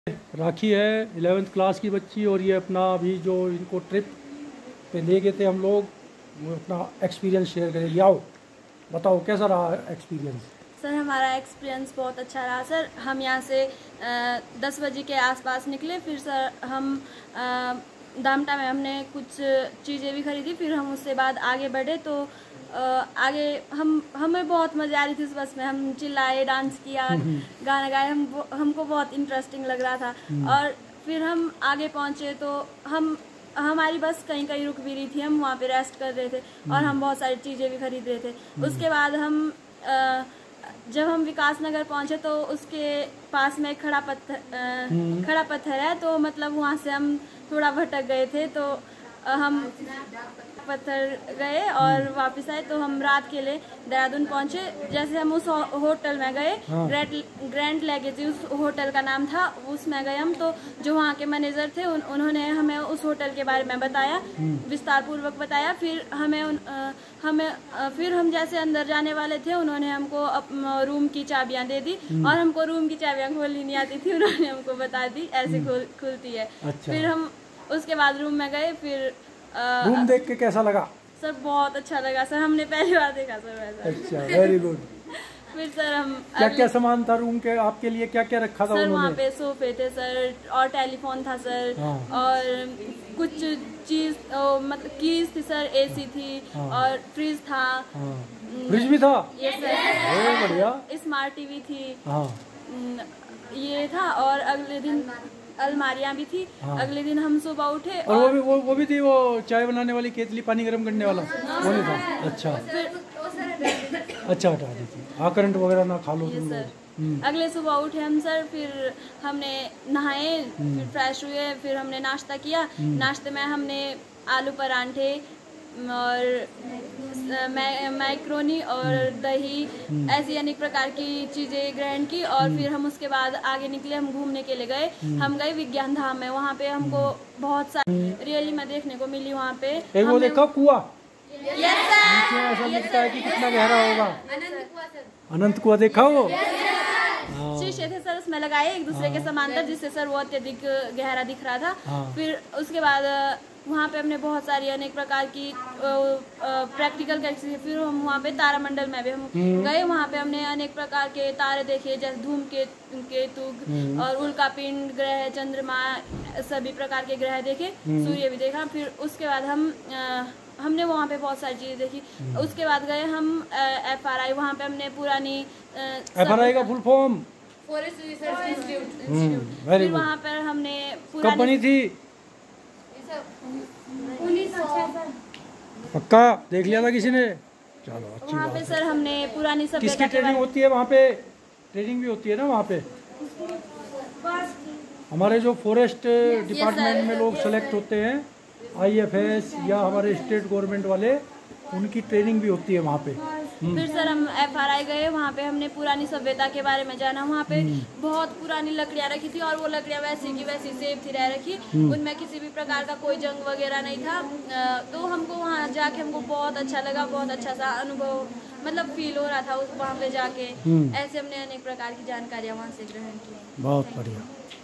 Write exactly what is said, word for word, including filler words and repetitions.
राखी है eleventh class की बच्ची और ये अपना अभी जो इनको ट्रिप पे ले गए थे हम लोग, वो अपना एक्सपीरियंस शेयर करेंगे। आओ बताओ कैसा रहा एक्सपीरियंस। सर हमारा एक्सपीरियंस बहुत अच्छा रहा सर। हम यहाँ से दस बजे के आसपास निकले, फिर सर हम दामटा में हमने कुछ चीज़ें भी खरीदी, फिर हम उससे बाद आगे बढ़े तो आ, आगे हम हमें बहुत मज़ा आ रही थी इस बस में। हम चिल्लाए, डांस किया, गाना गाए, हम हमको बहुत इंटरेस्टिंग लग रहा था। और फिर हम आगे पहुँचे तो हम हमारी बस कहीं कहीं रुक भी रही थी, हम वहाँ पे रेस्ट कर रहे थे और हम बहुत सारी चीज़ें भी खरीद रहे थे। उसके बाद हम आ, जब हम विकास नगर पहुँचे तो उसके पास में खड़ा पत्थर खड़ा पत्थर है, तो मतलब वहाँ से हम थोड़ा भटक गए थे, तो हम पत्थर गए और वापस आए। तो हम रात के लिए देहरादून पहुँचे। जैसे हम उस होटल में गए, ग्रैंड ग्रैंड लेगेसी उस होटल का नाम था, उसमें गए हम। तो जो वहाँ के मैनेजर थे उन, उन्होंने हमें उस होटल के बारे में बताया, विस्तार पूर्वक बताया। फिर हमें उन, आ, हमें आ, फिर हम जैसे अंदर जाने वाले थे, उन्होंने हमको रूम की चाबियां दे दी और हमको रूम की चाबियां खोलनी नहीं आती थी, उन्होंने हमको बता दी ऐसे खुल, खुलती है। अच्छा। फिर हम उसके बाद रूम में गए। फिर आ, रूम देख के कैसा लगा? सर बहुत अच्छा लगा सर, हमने पहली बार देखा सर वैसा। अच्छा, वेरी गुड। फिर सर हम क्या क्या सामान था रूम के आपके लिए, क्या क्या रखा था सर? उन्होंने? वहाँ पे सोफे थे सर और टेलीफोन था सर। हाँ। और कुछ चीज मतलब कीज थी सर, एसी थी। हाँ। और फ्रिज था। हाँ। फ्रिज भी था? Yes sir. बढ़िया। स्मार्ट टीवी थी। हाँ। ये था। और अगले दिन अलमारियां भी थी। हाँ। अगले दिन हम सुबह उठे और, और वो भी वो, वो भी थी, वो चाय बनाने वाली केतली, पानी गर्म करने वाला। वो नहीं था? अच्छा अच्छा, हटा दी थी। हाँ, करंट वगैरह ना खा लो तुम लोग। अगले सुबह उठे हम सर, फिर हमने नहाए, फिर फ्रेश हुए, फिर हमने नाश्ता किया। नाश्ते में हमने आलू परांठे और मैक्रोनी और दही, ऐसी अनेक प्रकार की चीजें ग्रहण की। और फिर हम उसके बाद आगे निकले, हम घूमने के लिए गए। हम गए विज्ञान धाम में, वहाँ पे हमको बहुत सारी रियली में देखने को मिली। वहाँ पे एक वो देखा कुआं? Yes sir. ऐसा लगता है कि कितना गहरा होगा। अनंत कुआं देखा वो? शीशे थे सर, उसमें लगाए एक दूसरे के समांतर, जिससे सर वो अत्यधिक गहरा दिख रहा था। फिर उसके बाद वहाँ पे हमने बहुत सारी अनेक प्रकार की प्रैक्टिकल करके, फिर हम वहाँ पे तारामंडल में भी हम गए। वहाँ पे हमने अनेक प्रकार के तारे देखे, जैसे धूमकेतु और उल्कापिंड, ग्रह, चंद्रमा, सभी प्रकार के ग्रह देखे, सूर्य भी देखा। फिर उसके बाद हम आ, हमने वहाँ पे बहुत सारी चीजें देखी। उसके बाद गए हम एफ आर आई, वहाँ पे हमने पुरानी एफ आर आई का full form forest research institute. फिर वहाँ पर हमने कब बनी थी? पक्का देख लिया था किसी ने? चलो अच्छी वहाँ बात पे सर हमने पुरानी सभ्यता किसकी ट्रेनिंग होती है वहाँ पे? ट्रेनिंग भी होती है ना वहाँ पे? हमारे जो फॉरेस्ट डिपार्टमेंट में लोग सेलेक्ट होते हैं, आई एफ एस या हमारे स्टेट गवर्नमेंट वाले, उनकी ट्रेनिंग भी होती है वहाँ पे। फिर सर हम एफ आर आई गए, वहाँ पे हमने पुरानी सभ्यता के बारे में जाना। वहाँ पे बहुत पुरानी लकड़ियाँ रखी थी और वो लकड़ियाँ वैसी की वैसी सेफ थी रह रखी, उनमें किसी भी प्रकार का कोई जंग वगैरह नहीं था। तो हमको वहाँ जाके हमको बहुत अच्छा लगा, बहुत अच्छा सा अनुभव मतलब फील हो रहा था उस वहाँ पे जाके। ऐसे हमने अनेक प्रकार की जानकारियाँ वहाँ से ग्रहण की। बहुत बढ़िया।